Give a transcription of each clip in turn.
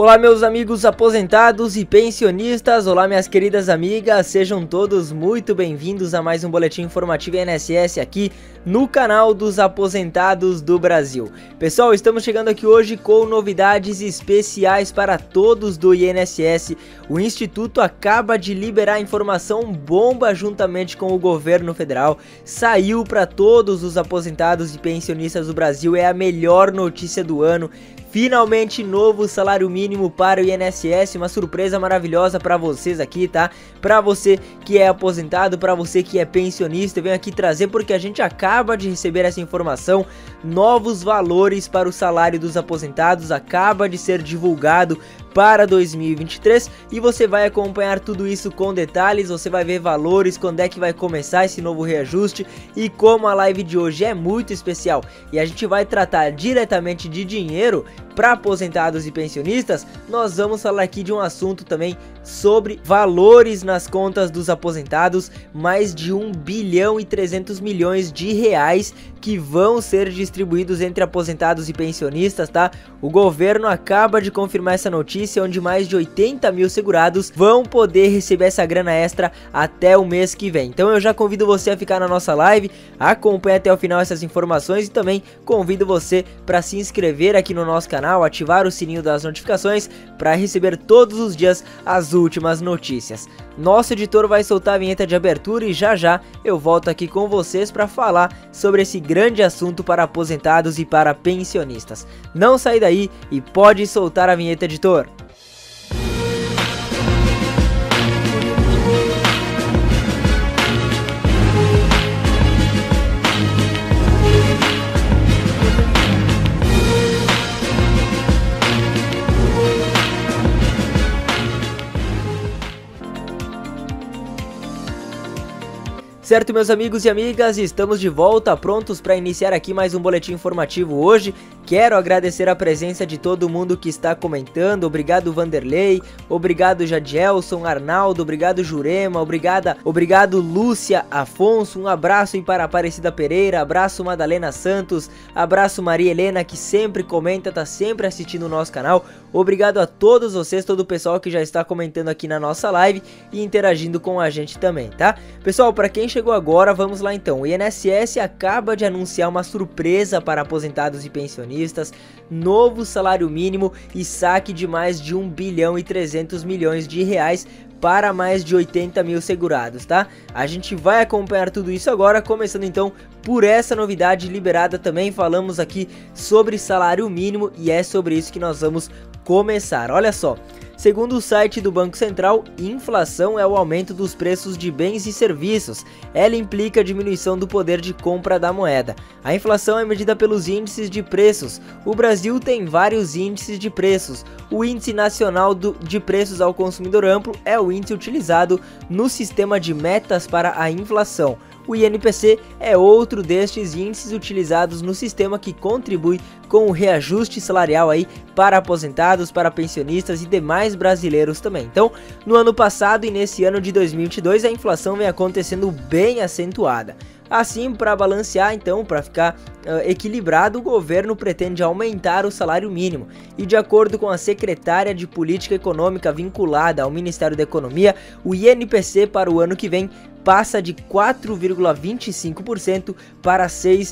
Olá meus amigos aposentados e pensionistas, olá minhas queridas amigas, sejam todos muito bem-vindos a mais um boletim informativo INSS aqui no canal dos aposentados do Brasil. Pessoal, estamos chegando aqui hoje com novidades especiais para todos do INSS. O Instituto acaba de liberar informação bomba juntamente com o governo federal, saiu para todos os aposentados e pensionistas do Brasil, é a melhor notícia do ano. Finalmente novo salário mínimo para o INSS, uma surpresa maravilhosa para vocês aqui, tá? Para você que é aposentado, para você que é pensionista, eu venho aqui trazer porque a gente acaba de receber essa informação. Novos valores para o salário dos aposentados acaba de ser divulgado para 2023 e você vai acompanhar tudo isso com detalhes, você vai ver valores, quando é que vai começar esse novo reajuste e como a live de hoje é muito especial e a gente vai tratar diretamente de dinheiro para aposentados e pensionistas, nós vamos falar aqui de um assunto também sobre valores nas contas dos aposentados, mais de 1 bilhão e 300 milhões de reais que vão ser distribuídos entre aposentados e pensionistas, tá? O governo acaba de confirmar essa notícia, onde mais de 80 mil segurados vão poder receber essa grana extra até o mês que vem. Então eu já convido você a ficar na nossa live, acompanhe até o final essas informações e também convido você para se inscrever aqui no nosso canal, ativar o sininho das notificações para receber todos os dias as últimas notícias. Nosso editor vai soltar a vinheta de abertura e já já eu volto aqui com vocês para falar sobre esse grande assunto para aposentados e para pensionistas. Não sai daí e pode soltar a vinheta, editor. Certo, meus amigos e amigas, estamos de volta, prontos para iniciar aqui mais um boletim informativo hoje. Quero agradecer a presença de todo mundo que está comentando, obrigado Vanderlei, obrigado Jadielson, Arnaldo, obrigado Jurema, obrigado Lúcia Afonso, um abraço aí para Aparecida Pereira, abraço Madalena Santos, abraço Maria Helena que sempre comenta, tá sempre assistindo o nosso canal. Obrigado a todos vocês, todo o pessoal que já está comentando aqui na nossa live e interagindo com a gente também, tá? Pessoal, para quem chegou agora, vamos lá então. O INSS acaba de anunciar uma surpresa para aposentados e pensionistas, novo salário mínimo e saque de mais de 1 bilhão e 300 milhões de reais para mais de 80 mil segurados, tá? A gente vai acompanhar tudo isso agora, começando então por essa novidade liberada também. Falamos aqui sobre salário mínimo e é sobre isso que nós vamos começar. Olha só, segundo o site do Banco Central, inflação é o aumento dos preços de bens e serviços. Ela implica a diminuição do poder de compra da moeda. A inflação é medida pelos índices de preços. O Brasil tem vários índices de preços. O Índice Nacional de Preços ao Consumidor Amplo é o índice utilizado no sistema de metas para a inflação. O INPC é outro destes índices utilizados no sistema que contribui com o reajuste salarial aí para aposentados, para pensionistas e demais brasileiros também. Então, no ano passado e nesse ano de 2022, a inflação vem acontecendo bem acentuada. Assim, para balancear, então, para ficar equilibrado, o governo pretende aumentar o salário mínimo. E de acordo com a secretária de Política Econômica vinculada ao Ministério da Economia, o INPC para o ano que vem passa de 4,25% para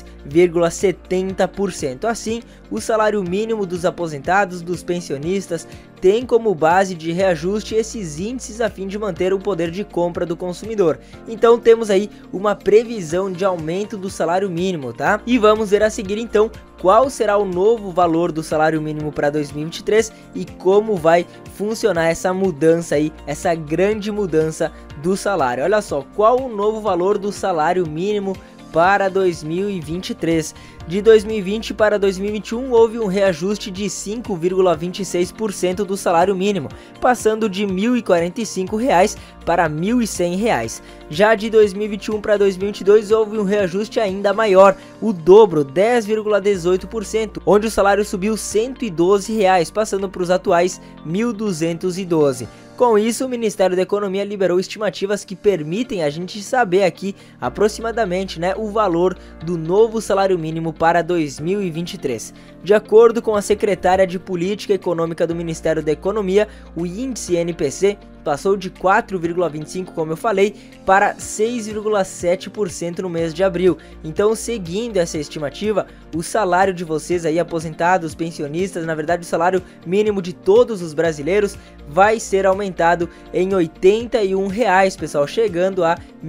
6,70%. Assim, o salário mínimo dos aposentados, dos pensionistas, tem como base de reajuste esses índices a fim de manter o poder de compra do consumidor. Então temos aí uma previsão de aumento do salário mínimo, tá? E vamos ver a seguir então qual será o novo valor do salário mínimo para 2023 e como vai funcionar essa mudança aí, essa grande mudança do salário. Olha só, qual o novo valor do salário mínimo para 2023. De 2020 para 2021 houve um reajuste de 5,26% do salário mínimo, passando de R$ 1.045 para R$ 1.100. Já de 2021 para 2022 houve um reajuste ainda maior, o dobro, 10,18%, onde o salário subiu R$ 112, passando para os atuais R$ 1.212. Com isso, o Ministério da Economia liberou estimativas que permitem a gente saber aqui aproximadamente, né, o valor do novo salário mínimo para 2023. De acordo com a secretária de Política Econômica do Ministério da Economia, o índice NPC passou de 4,25, como eu falei, para 6,7% no mês de abril. Então, seguindo essa estimativa, o salário de vocês aí, aposentados, pensionistas, na verdade o salário mínimo de todos os brasileiros, vai ser aumentado em R$ 81, pessoal, chegando a R$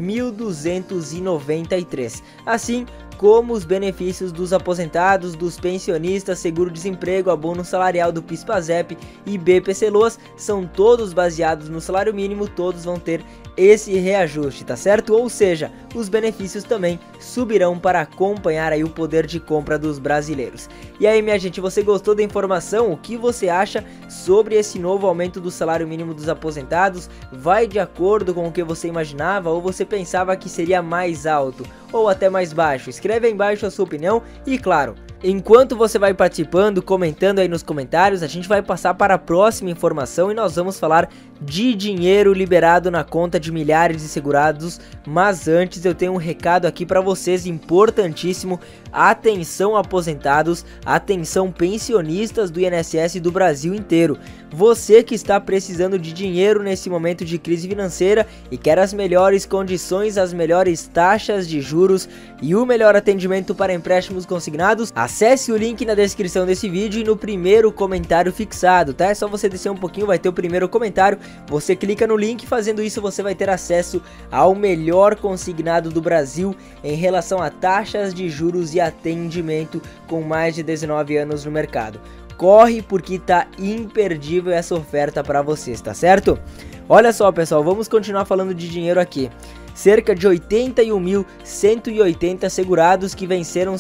1.293. Assim como os benefícios dos aposentados, dos pensionistas, seguro-desemprego, abono salarial do PIS/PASEP e BPC-Loas, são todos baseados no salário mínimo, todos vão ter esse reajuste, tá certo? Ou seja, os benefícios também subirão para acompanhar aí o poder de compra dos brasileiros. E aí, minha gente, você gostou da informação? O que você acha sobre esse novo aumento do salário mínimo dos aposentados? Vai de acordo com o que você imaginava ou você pensava que seria mais alto ou até mais baixo? Escreve aí embaixo a sua opinião e, claro, enquanto você vai participando, comentando aí nos comentários, a gente vai passar para a próxima informação e nós vamos falar de dinheiro liberado na conta de milhares de segurados. Mas antes eu tenho um recado aqui para vocês importantíssimo. Atenção aposentados, atenção pensionistas do INSS do Brasil inteiro. Você que está precisando de dinheiro nesse momento de crise financeira e quer as melhores condições, as melhores taxas de juros e o melhor atendimento para empréstimos consignados, acesse o link na descrição desse vídeo e no primeiro comentário fixado, tá? É só você descer um pouquinho, vai ter o primeiro comentário, você clica no link, fazendo isso você vai ter acesso ao melhor consignado do Brasil em relação a taxas de juros e atendimento com mais de 19 anos no mercado. Corre porque tá imperdível essa oferta para vocês, tá certo? Olha só, pessoal, vamos continuar falando de dinheiro aqui. Cerca de 81.180 segurados que venceram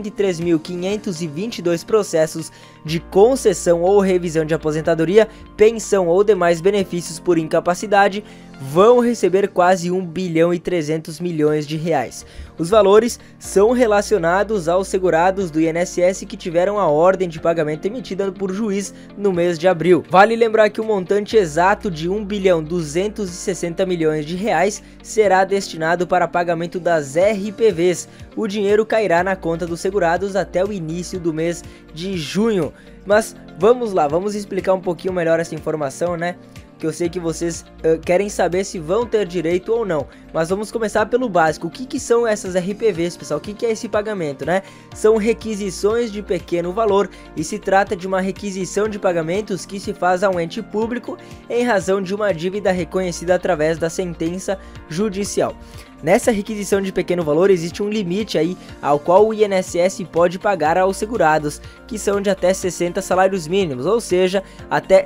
63.522 processos de concessão ou revisão de aposentadoria, pensão ou demais benefícios por incapacidade vão receber quase 1 bilhão e 300 milhões de reais. Os valores são relacionados aos segurados do INSS que tiveram a ordem de pagamento emitida por juiz no mês de abril. Vale lembrar que o montante exato de 1 bilhão 260 milhões de reais será destinado para pagamento das RPVs. O dinheiro cairá na conta dos segurados até o início do mês de junho. Mas vamos lá, vamos explicar um pouquinho melhor essa informação, né? Que eu sei que vocês querem saber se vão ter direito ou não. Mas vamos começar pelo básico. O que são essas RPVs, pessoal? O que é esse pagamento, né? São requisições de pequeno valor e se trata de uma requisição de pagamentos que se faz a um ente público em razão de uma dívida reconhecida através da sentença judicial. Nessa requisição de pequeno valor existe um limite aí ao qual o INSS pode pagar aos segurados, que são de até 60 salários mínimos, ou seja, até R$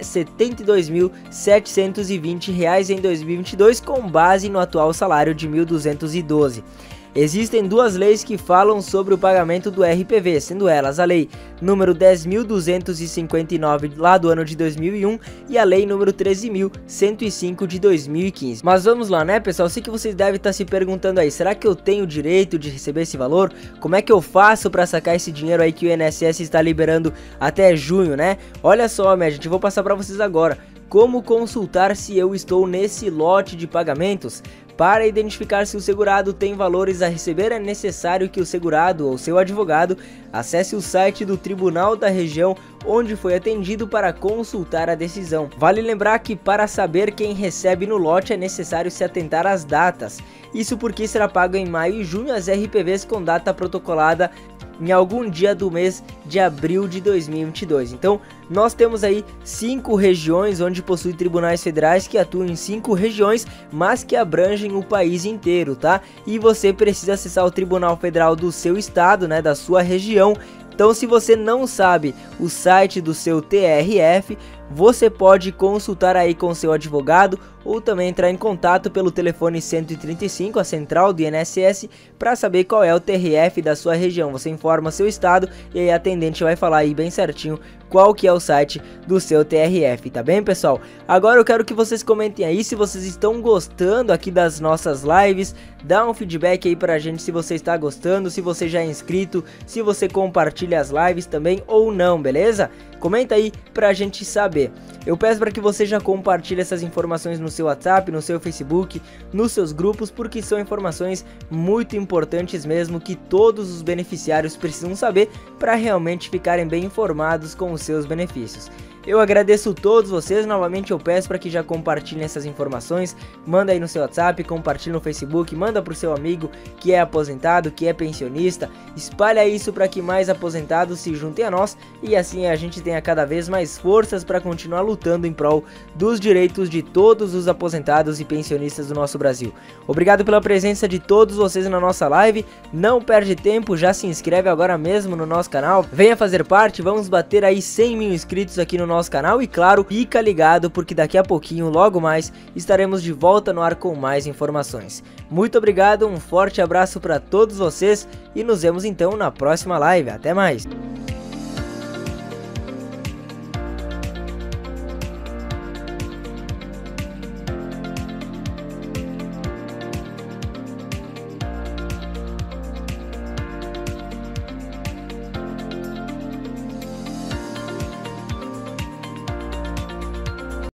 72.720 em 2022, com base no atual salário de 1.212. Existem duas leis que falam sobre o pagamento do RPV, sendo elas a lei número 10.259 lá do ano de 2001 e a lei número 13.105 de 2015. Mas vamos lá, né, pessoal? Sei que vocês devem estar se perguntando aí, será que eu tenho direito de receber esse valor? Como é que eu faço para sacar esse dinheiro aí que o INSS está liberando até junho, né? Olha só, minha gente, eu vou passar para vocês agora. Como consultar se eu estou nesse lote de pagamentos? Para identificar se o segurado tem valores a receber, é necessário que o segurado ou seu advogado acesse o site do Tribunal da Região onde foi atendido para consultar a decisão. Vale lembrar que para saber quem recebe no lote é necessário se atentar às datas. Isso porque será pago em maio e junho as RPVs com data protocolada em algum dia do mês de abril de 2022. Então, nós temos aí 5 regiões onde possui tribunais federais que atuam em 5 regiões, mas que abrangem o país inteiro, tá? E você precisa acessar o Tribunal Federal do seu estado, né, da sua região. Então, se você não sabe o site do seu TRF, você pode consultar aí com seu advogado ou também entrar em contato pelo telefone 135, a central do INSS, para saber qual é o TRF da sua região. Você informa seu estado e aí a atendente vai falar aí bem certinho qual que é o site do seu TRF, tá bem, pessoal? Agora eu quero que vocês comentem aí se vocês estão gostando aqui das nossas lives, dá um feedback aí pra gente se você está gostando, se você já é inscrito, se você compartilha as lives também ou não, beleza? Comenta aí pra gente saber. Eu peço para que você já compartilhe essas informações no seu WhatsApp, no seu Facebook, nos seus grupos, porque são informações muito importantes mesmo que todos os beneficiários precisam saber para realmente ficarem bem informados com os seus benefícios. Eu agradeço todos vocês, novamente eu peço para que já compartilhem essas informações, manda aí no seu WhatsApp, compartilhe no Facebook, manda para o seu amigo que é aposentado, que é pensionista, espalha isso para que mais aposentados se juntem a nós e assim a gente tenha cada vez mais forças para continuar lutando em prol dos direitos de todos os aposentados e pensionistas do nosso Brasil. Obrigado pela presença de todos vocês na nossa live, não perde tempo, já se inscreve agora mesmo no nosso canal, venha fazer parte, vamos bater aí 100 mil inscritos aqui no nosso canal e claro, fica ligado porque daqui a pouquinho, logo mais, estaremos de volta no ar com mais informações. Muito obrigado, um forte abraço para todos vocês e nos vemos então na próxima live, até mais!